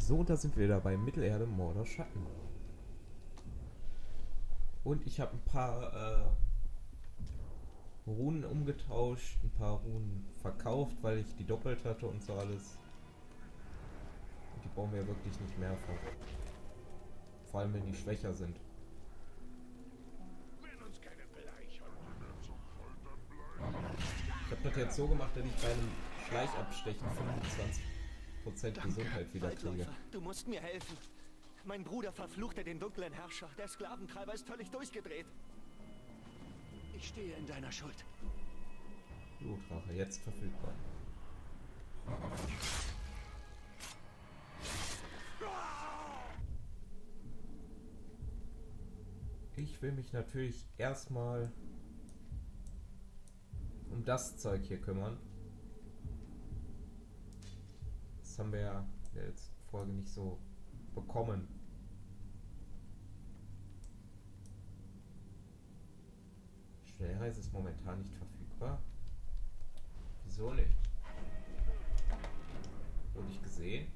So, da sind wir wieder bei Mittelerde Mordor Schatten. Und ich habe ein paar Runen umgetauscht, ein paar Runen verkauft, weil ich die doppelt hatte und so alles. Und die brauchen wir wirklich nicht mehrfach. Vor allem, wenn die schwächer sind. Ich habe das jetzt so gemacht, dass ich bei einem Schleichabstechen 25% Danke, Gesundheit wieder kriege. Waldläufer. Du musst mir helfen. Mein Bruder verfluchte den dunklen Herrscher. Der Sklaventreiber ist völlig durchgedreht. Ich stehe in deiner Schuld. Blutrache, jetzt verfügbar. Ich will mich natürlich erstmal um das Zeug hier kümmern. Das haben wir ja in der letzten Folge nicht so bekommen. Schnellreise ist momentan nicht verfügbar. Wieso nicht? Wurde ich gesehen?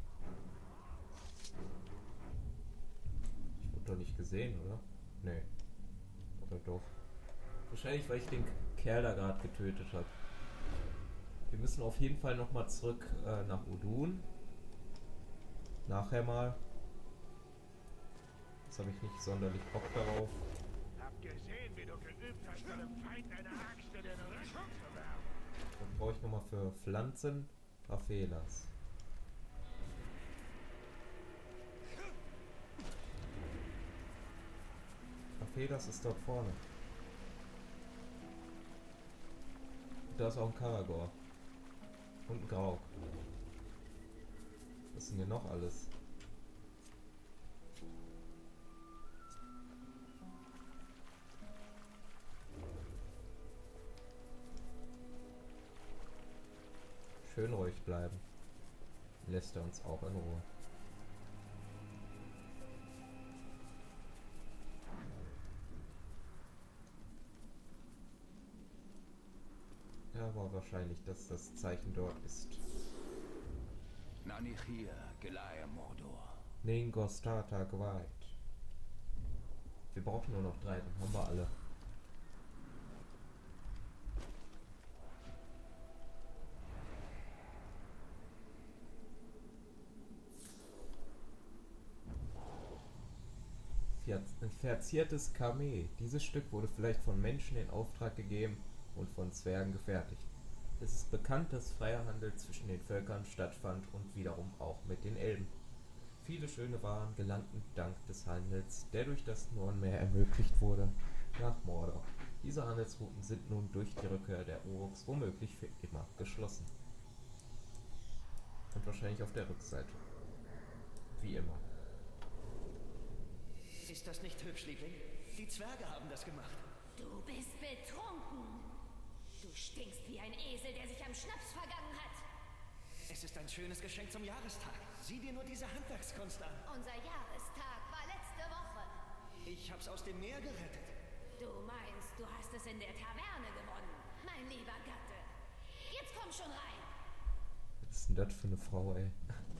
Ich wurde doch nicht gesehen, oder? Nee. Oder doch? Wahrscheinlich, weil ich den Kerl da gerade getötet habe. Wir müssen auf jeden Fall nochmal zurück nach Udun. Nachher mal. Jetzt habe ich nicht sonderlich Bock darauf. Hab gesehen, wie du geübt hast, deinem Feind eine Axt in den Rücken zu werfen. Dann brauche ich nochmal für Pflanzen Raffelas. Raffelas ist dort vorne. Da ist auch ein Karagor. Und ein Grauk. Was ist denn hier noch alles? Schön ruhig bleiben. Lässt er uns auch in Ruhe. Ja, aber wahrscheinlich, dass das Zeichen dort ist. Nanichir, Gelaya Mordor. Ningostata Gwait. Wir brauchen nur noch 3, dann haben wir alle. Ein verziertes Kameh. Dieses Stück wurde vielleicht von Menschen in Auftrag gegeben und von Zwergen gefertigt. Es ist bekannt, dass freier Handel zwischen den Völkern stattfand und wiederum auch mit den Elben. Viele schöne Waren gelangten dank des Handels, der durch das Nordmeer ermöglicht wurde, nach Mordor. Diese Handelsrouten sind nun durch die Rückkehr der Uruks womöglich für immer geschlossen. Und wahrscheinlich auf der Rückseite. Wie immer. Ist das nicht hübsch, Liebling? Die Zwerge haben das gemacht. Du bist betrunken. Du stinkst wie ein Esel, der sich am Schnaps vergangen hat. Es ist ein schönes Geschenk zum Jahrestag. Sieh dir nur diese Handwerkskunst an. Unser Jahrestag war letzte Woche. Ich hab's aus dem Meer gerettet. Du meinst, du hast es in der Taverne gewonnen, mein lieber Gatte. Jetzt komm schon rein. Was ist denn das für eine Frau, ey?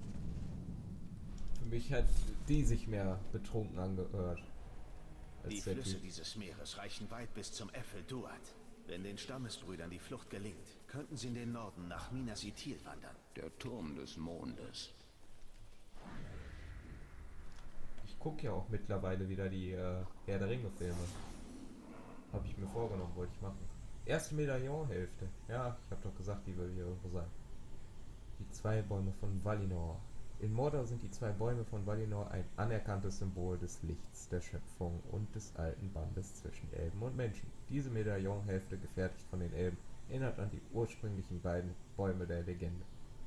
Für mich hat die sich mehr betrunken angehört. Die Als der Flüsse Typ. dieses Meeres reichen weit bis zum Äffel Duat. Wenn den Stammesbrüdern die Flucht gelingt, könnten sie in den Norden nach Minas Ithil wandern. Der Turm des Mondes. Ich gucke ja auch mittlerweile wieder die Herr der Ringe-Filme. Habe ich mir vorgenommen, wollte ich machen. Erste Medaillonhälfte. Ja, ich habe doch gesagt, die will hier irgendwo sein. Die 2 Bäume von Valinor. In Mordor sind die 2 Bäume von Valinor ein anerkanntes Symbol des Lichts, der Schöpfung und des alten Bandes zwischen Elben und Menschen. Diese Medaillonhälfte, gefertigt von den Elben, erinnert an die ursprünglichen beiden Bäume der Legende.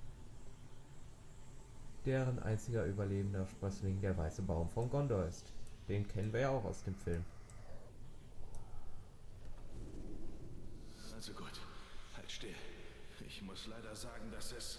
Deren einziger überlebender Sprössling der weiße Baum von Gondor ist. Den kennen wir ja auch aus dem Film. Also gut, halt still. Ich muss leider sagen, dass es...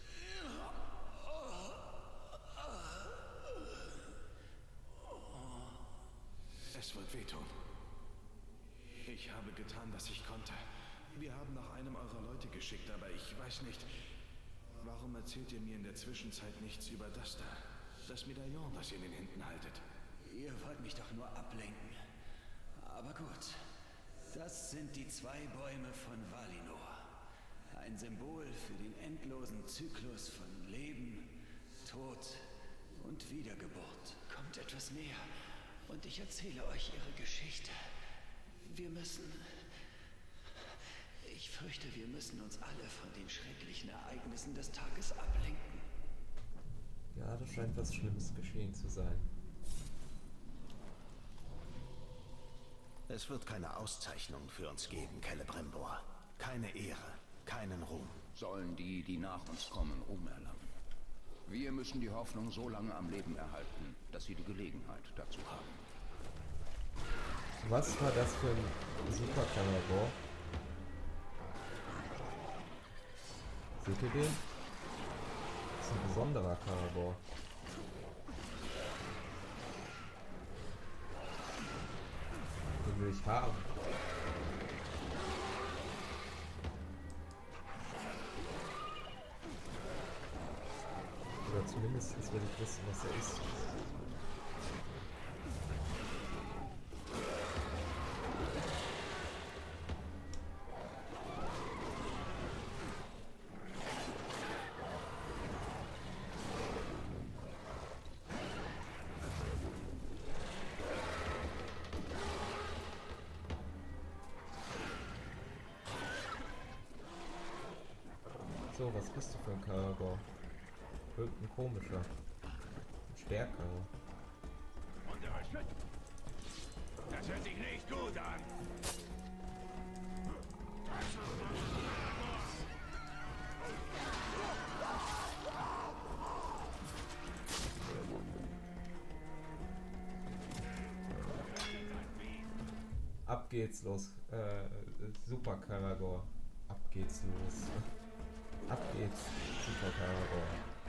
Es wird wehtun. Ich habe getan, was ich konnte. Wir haben nach einem eurer Leute geschickt, aber ich weiß nicht... Warum erzählt ihr mir in der Zwischenzeit nichts über das da? das Medaillon, das ihr in den Händen haltet? Ihr wollt mich doch nur ablenken. Aber gut. Das sind die 2 Bäume von Valinor. Ein Symbol für den endlosen Zyklus von Leben, Tod und Wiedergeburt. Kommt etwas näher und ich erzähle euch ihre Geschichte. Wir müssen... Ich fürchte, wir müssen uns alle von den schrecklichen Ereignissen des Tages ablenken. Ja, da scheint was Schlimmes geschehen zu sein. Es wird keine Auszeichnung für uns geben, Celebrimbor. Keine Ehre, keinen Ruhm. Sollen die, die nach uns kommen, Ruhm erlangen. Wir müssen die Hoffnung so lange am Leben erhalten, dass sie die Gelegenheit dazu haben. Was war das für ein super Caragor? Seht ihr den? Das ist ein besonderer Caragor. Den will ich haben. Oder zumindest will ich wissen, was er ist. So, was bist du für ein Caragor? Irgendein komischer. Ein stärkerer. Das hört sich nicht gut an. Ab geht's los. Super Caragor. Ab geht's los. Ab geht's. Super Caragor.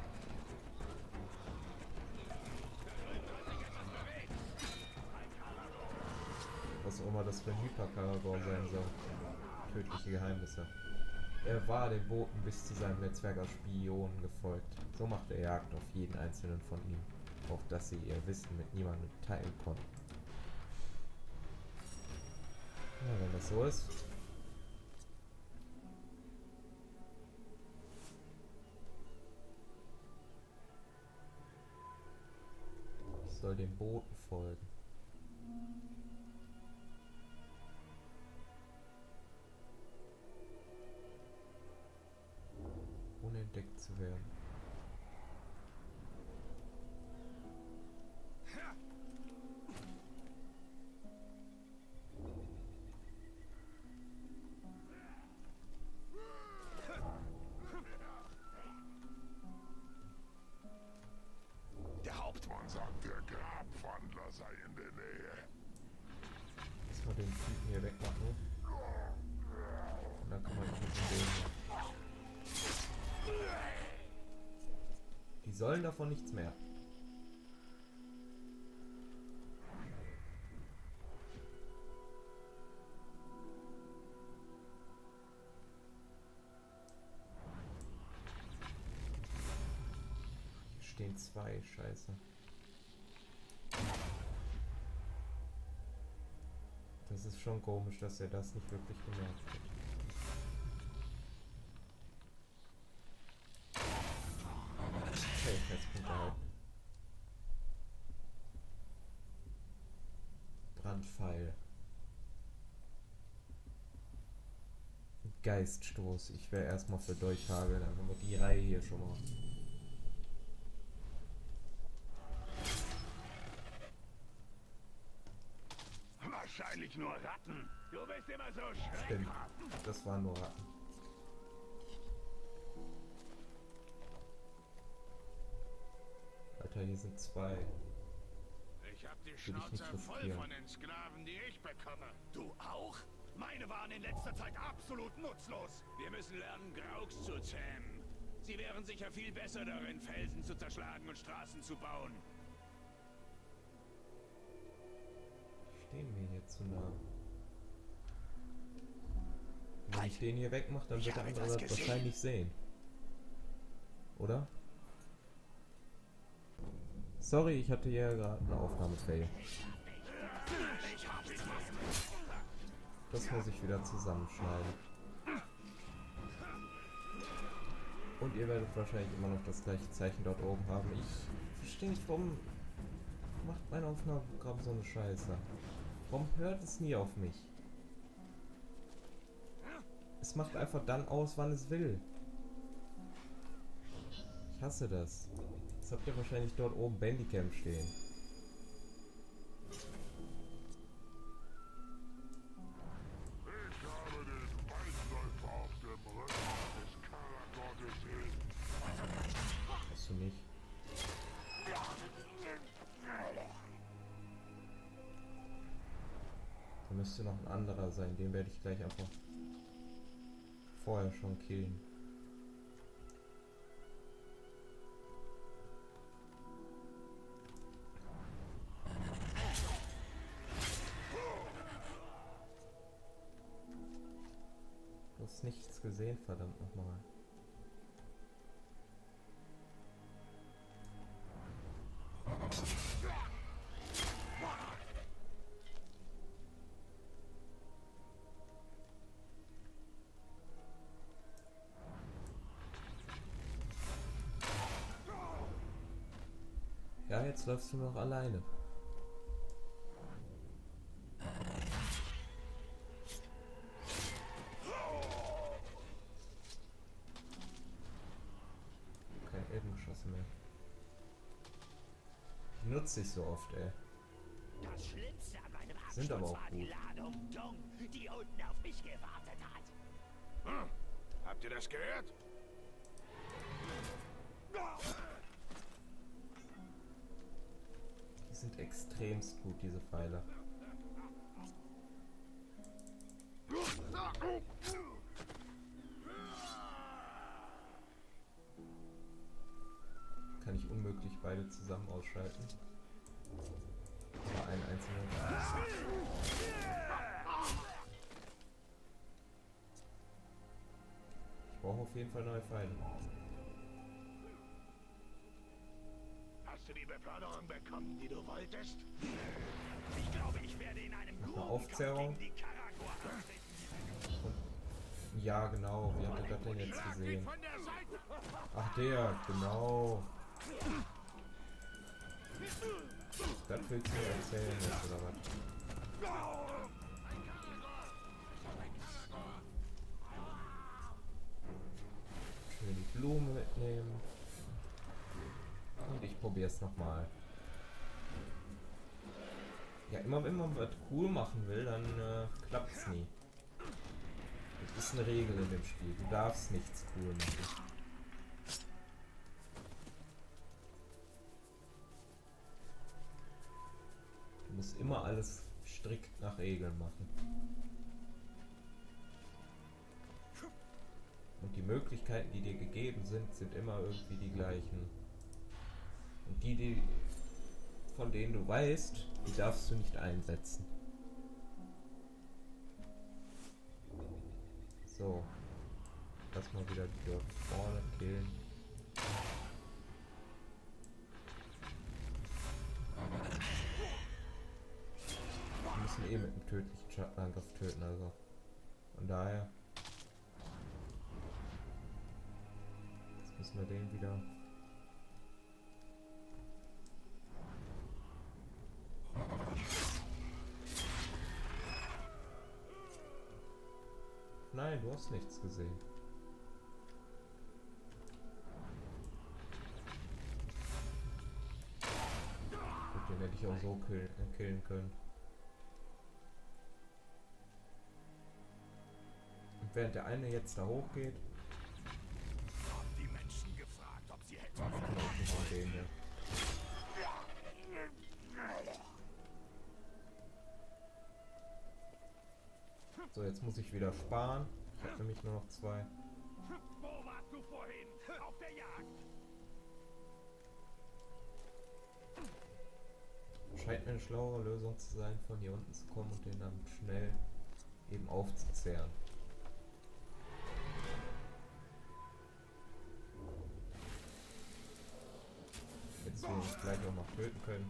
Was auch immer das für ein Hyper-Caragor sein soll. Tödliche Geheimnisse. Er war den Boten bis zu seinem Netzwerk aus Spionen gefolgt. So machte er Jagd auf jeden einzelnen von ihnen, auf dass sie ihr Wissen mit niemandem teilen konnten. Ja, wenn das so ist. Ich soll dem Boten folgen. Unentdeckt zu werden. Der Hauptmann sagt, der Grabwandler sei in der Nähe. Erstmal den Typen hier wegmachen. Und dann kann man noch mit dem. Die sollen davon nichts mehr. Hier stehen 2, scheiße. Das ist schon komisch, dass er das nicht wirklich bemerkt hat. Fähigkeitspunkte halten. Brandpfeil. Geiststoß. Ich wäre erstmal für Durchhagel, dann haben wir die Reihe hier schon mal. Wahrscheinlich nur Ratten. Du bist immer so schreckhaft. Stimmt, das waren nur Ratten. Alter, hier sind 2. Ich hab die nicht Schnauze voll riskieren. von den Sklaven, die ich bekomme. Du auch? Meine waren in letzter Zeit absolut nutzlos. Wir müssen lernen, Grauks zu zähmen. Sie wären sicher viel besser darin, Felsen zu zerschlagen und Straßen zu bauen. Stehen mir hier zu nah. Wenn ich den hier wegmache, dann wird der andere das wahrscheinlich sehen. Oder? Sorry, ich hatte hier gerade eine Aufnahmefail. Das muss ich wieder zusammenschneiden. Und ihr werdet wahrscheinlich immer noch das gleiche Zeichen dort oben haben. Ich verstehe nicht, warum macht mein Aufnahmeprogramm so eine Scheiße. Warum hört es nie auf mich? Es macht einfach dann aus, wann es will. Ich hasse das. Jetzt habt ihr wahrscheinlich dort oben Bandicam stehen. Hast du nicht? Da müsste noch ein anderer sein. Den werde ich gleich einfach vorher schon killen. Du hast nichts gesehen, verdammt nochmal. Ja, jetzt läufst du noch alleine. Kein Elbengeschosse mehr. Die nutze ich so oft, ey. Das Schlimmste an meinem Sind aber Absturz auch war die gut. Ladung Dung, die unten auf mich gewartet hat. Habt ihr das gehört? Die sind extremst gut, diese Pfeile. Kann ich unmöglich beide zusammen ausschalten. Aber ein einzelner. Ich brauche auf jeden Fall neue Pfeile. Hast du die Beförderung bekommen, die du wolltest? Ich glaube, ich werde in einem Noch eine Gurkenkampf Aufzerrung. gegen die Karagor antreten. Ja, genau. Wie habt ihr das denn jetzt gesehen? Von der Seite! Ach, der, genau. Das willst du mir erzählen jetzt, oder was? Schön die Blume mitnehmen. Und ich probiere es nochmal. Ja, immer wenn man was cool machen will, dann klappt es nie. Das ist eine Regel in dem Spiel. Du darfst nichts cool machen. Du musst immer alles strikt nach Regeln machen. Und die Möglichkeiten, die dir gegeben sind, sind immer irgendwie die gleichen. Und die von denen du weißt, die darfst du nicht einsetzen. So. Lass mal wieder die dort vorne killen. Wir müssen eh mit einem tödlichen Schattenangriff töten, also. Von daher. Jetzt müssen wir den wieder. Nein, du hast nichts gesehen. Gut, den hätte ich auch so killen können. Und während der eine jetzt da hochgeht, Haben die Menschen gefragt, ob sie hätten. kann ich nicht von dem hier. So, jetzt muss ich wieder sparen. Ich habe nämlich nur noch 2. Wo warst du vorhin? Auf der Jagd? Scheint mir eine schlauere Lösung zu sein, von hier unten zu kommen und den dann schnell eben aufzuzehren. Jetzt will uns gleich auch noch töten können.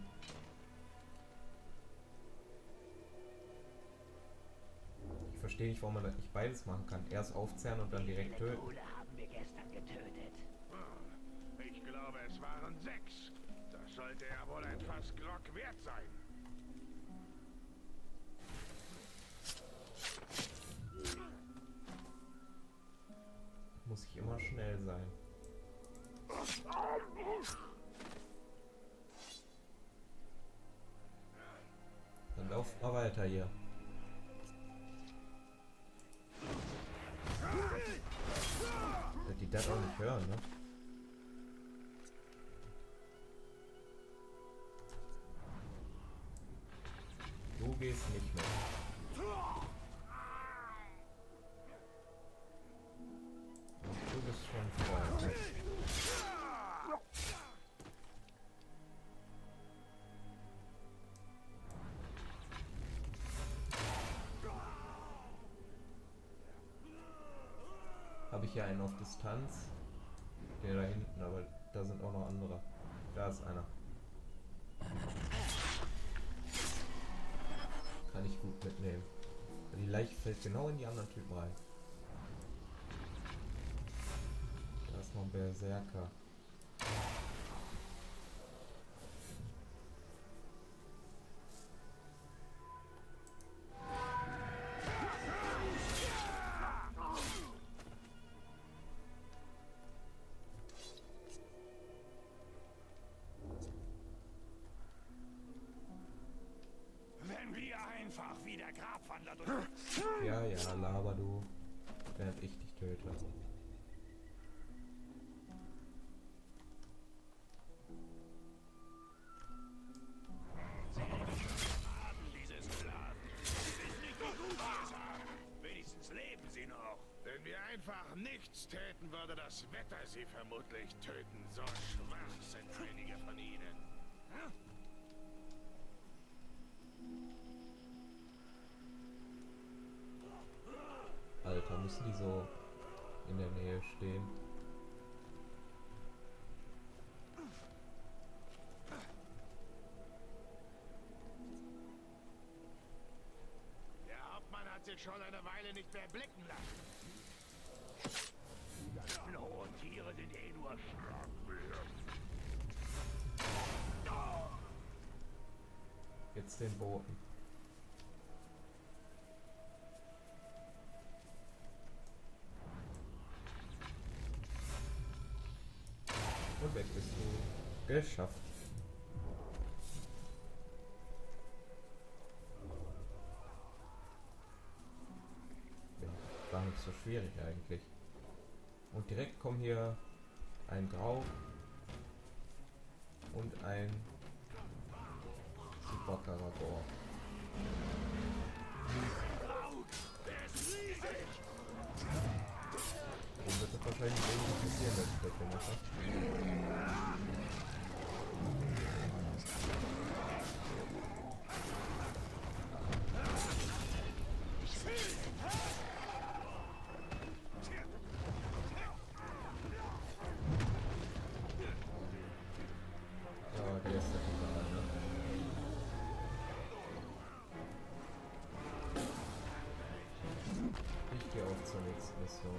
Ich verstehe nicht, warum man das nicht beides machen kann. Erst aufzerren und dann direkt töten. Haben wir gestern getötet. Ich glaube, es waren 6. Das sollte ja wohl ein Fass Grog wert sein. Muss ich immer schnell sein. Dann lauft mal weiter hier. Dass die das auch nicht hören, ne? Du gehst nicht mehr. Du bist schon voll. Habe ich hier einen auf Distanz? Der da hinten, aber da sind auch noch andere. Da ist einer. Kann ich gut mitnehmen. Die Leiche fällt genau in die anderen Typen rein. Da ist noch ein Berserker. Wenn wir einfach wieder Grabwandler durch... Ja, ja, laber du. Während ich dich töte. Dieses Sklaven. Ist nicht, wie gut sie es haben. Wenigstens leben sie noch. Wenn wir einfach nichts täten, würde das Wetter sie vermutlich töten. So schwach sind einige von ihnen. Alter, müssen die so in der Nähe stehen? Der Hauptmann hat sich schon eine Weile nicht mehr blicken lassen. Die ganzen hohen Tiere sind eh nur Schrammel. Jetzt den Boten. Und weg bist du. Geschafft. Ja, war nicht so schwierig eigentlich. Und direkt kommen hier ein Grau und ein Super Karagor. Den wird es wahrscheinlich irgendwie passieren, wenn ich das hier mache. Ja, der ist der Überall, ne? Ich gehe auch zur nächsten Mission.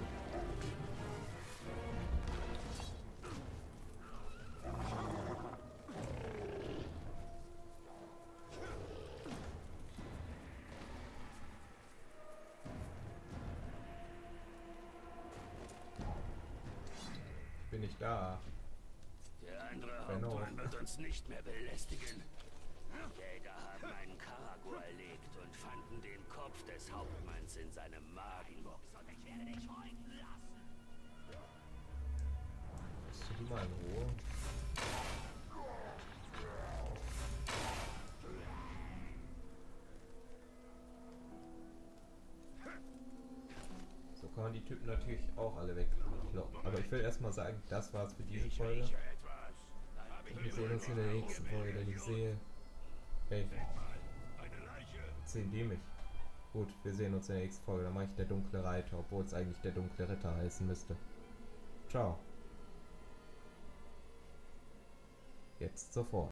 Bin ich da? Der andere Genau. Hauptmann wird uns nicht mehr belästigen. Die Jäger haben einen Karagor erlegt und fanden den Kopf des Hauptmanns in seinem Magen. Und ich werde dich heute lassen. Lässt du die mal in Ruhe? So kann man die Typen natürlich auch alle wegkloppen. Aber ich will erstmal sagen, das war's für diese Folge. Wir sehen uns in der nächsten Folge, denn ich sehe... Hey, sehen die mich? Gut, wir sehen uns in der nächsten Folge. Dann mache ich der dunkle Reiter, obwohl es eigentlich der dunkle Ritter heißen müsste. Ciao. Jetzt sofort.